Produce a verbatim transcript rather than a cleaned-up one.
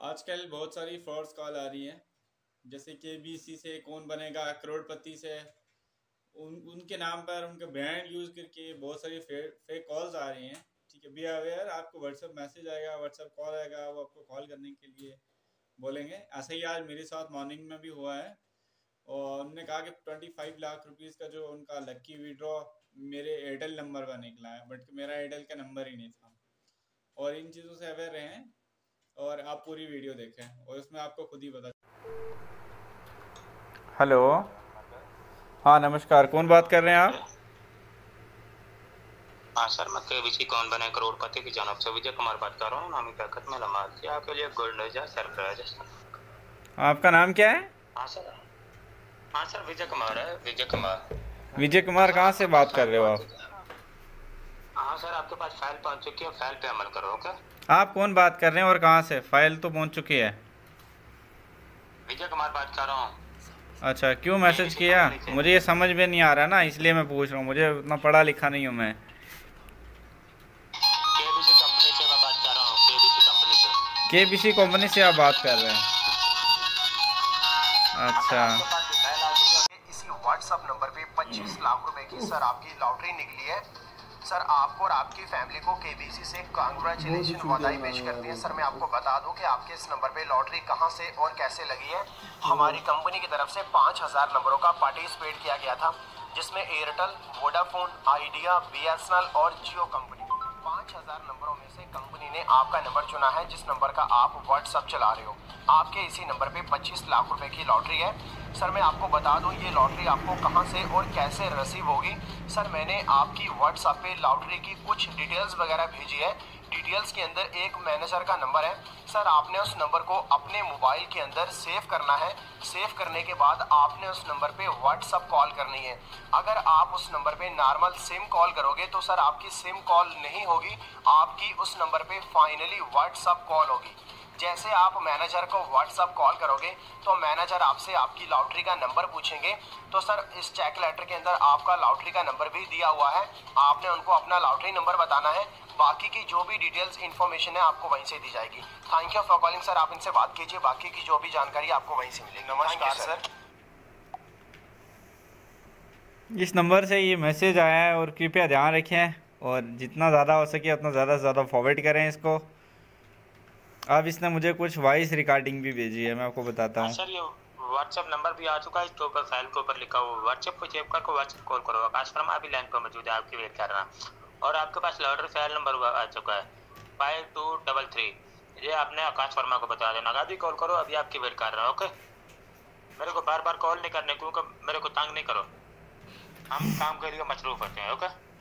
आजकल बहुत सारी फ्रॉड्स कॉल आ रही हैं। जैसे के बी सी से कौन बनेगा करोड़पति से, उन उनके नाम पर उनका ब्रांड यूज़ करके बहुत सारी फेक फेक कॉल्स आ रही हैं। ठीक है, बी अवेयर। आपको व्हाट्सएप मैसेज आएगा, व्हाट्सएप कॉल आएगा, वो आपको कॉल करने के लिए बोलेंगे। ऐसा ही आज मेरे साथ मॉर्निंग में भी हुआ है। और उन्होंने कहा कि ट्वेंटी फाइव लाख रुपीज़ का जो उनका लक्की विड्रॉ मेरे एयरटेल नंबर पर निकला है, बट मेरा एयरटेल का नंबर ही नहीं था। और इन चीज़ों से अवेयर रहें और आप पूरी वीडियो देखें और उसमें आपको खुद ही पता। हेलो, हाँ नमस्कार, कौन बात कर रहे हैं आप? हाँ सर, मैं केबीसी कौन बने करोड़पति की जानब से विजय कुमार बात कर रहा हूँ। नामी पैकेट में लमा किया आपके लिए गोल्ड है सरप्राइज। आपका नाम क्या है? हाँ सर, हाँ सर विजय कुमार है, विजय कुमार। विजय कुमार, कहाँ से बात कर रहे हो आप? हाँ सर, आपके पास फाइल पहुँच चुकी है, फाइल पे अमल करो। ओके, आप कौन बात कर रहे हैं और कहाँ से? फाइल तो पहुँच चुकी है। विजय कुमार बात कर रहा हूँ। अच्छा, क्यों मैसेज किया? मुझे ये समझ में नहीं आ रहा ना, इसलिए मैं पूछ रहा हूँ। मुझे उतना पढ़ा लिखा नहीं हूँ मैं। केबीसी कंपनी से मैं बात कर रहा हूँ, केबीसी कंपनी से। केबीसी कंपनी से आप बात कर रहे हैं? अच्छा, इसी व्हाट्सएप नंबर पे पच्चीस लाख रुपए की सर आपकी लॉटरी निकली है। सर आपको और आपकी फैमिली को केबीसी से कांग्रेचुलेशन बधाई पेश करती है। सर मैं आपको बता दूं कि आपके इस नंबर पे लॉटरी कहां से और कैसे लगी है। हमारी कंपनी की तरफ से पाँच हजार नंबरों का पार्टिसिपेट किया गया था, जिसमें एयरटेल, वोडाफोन, आइडिया, बीएसएनएल और जियो कंपनी पाँच हजार नंबरों में से कंपनी ने आपका नंबर चुना है, जिस नंबर का आप व्हाट्सएप चला रहे हो। आपके इसी नंबर पे पच्चीस लाख रुपए की लॉटरी है। सर मैं आपको बता दूं ये लॉटरी आपको कहां से और कैसे रिसीव होगी। सर मैंने आपकी व्हाट्सएप पे लॉटरी की कुछ डिटेल्स वगैरह भेजी है। डिटेल्स के अंदर एक मैनेजर का नंबर है। सर आपने उस नंबर को अपने मोबाइल के अंदर सेव करना है। सेव करने के बाद आपने उस नंबर पे व्हाट्सएप कॉल करनी है। अगर आप उस नंबर पे नॉर्मल सिम कॉल करोगे तो सर आपकी सिम कॉल नहीं होगी, आपकी उस नंबर पे फाइनली व्हाट्सएप कॉल होगी। जैसे आप मैनेजर को व्हाट्सएप कॉल करोगे तो मैनेजर आपसे आपकी लॉटरी का नंबर पूछेंगे। तो सर इस चेक लेटर के अंदर आपका लॉटरी का नंबर भी दिया हुआ है। आपने उनको अपना लॉटरी नंबर बताना है। बाकी की जो भी डिटेल्स इन्फॉर्मेशन है आपको वहीं से दी जाएगी। Thank you for calling sir, आप इनसे बात कीजिए, बाकी की जो भी जानकारी आपको वहीं से मिलेगी। नमस्कार सर। इस नंबर से ये मैसेज आया है और कृपया ध्यान रखें और जितना ज़्यादा हो सके उतना ज़्यादा से ज़्यादा फॉरवर्ड करें इसको। अब इसने मुझे कुछ वॉइस रिकॉर्डिंग भी भेजी है, मैं आपको बताता हूँ। सर ये व्हाट्सएप नंबर भी आ चुका है, इसके ऊपर फाइल के ऊपर लिखा हुआ व्हाट्सएप को चेक करके व्हाट्सएप कॉल करो। आकाश वर्मा अभी लाइन पर मौजूद है, आपकी वेट कर रहा है। और आपके पास लॉटरी फाइल नंबर आ चुका है फाइव टू डबल थ्री। ये आपने आकाश वर्मा को बता देना, अभी कॉल करो, अभी आपकी वेट कर रहा है। ओके, मेरे को बार बार कॉल नहीं करने, क्योंकि मेरे को तंग नहीं करो, हम काम के लिए मसरूफ होते हैं। ओके।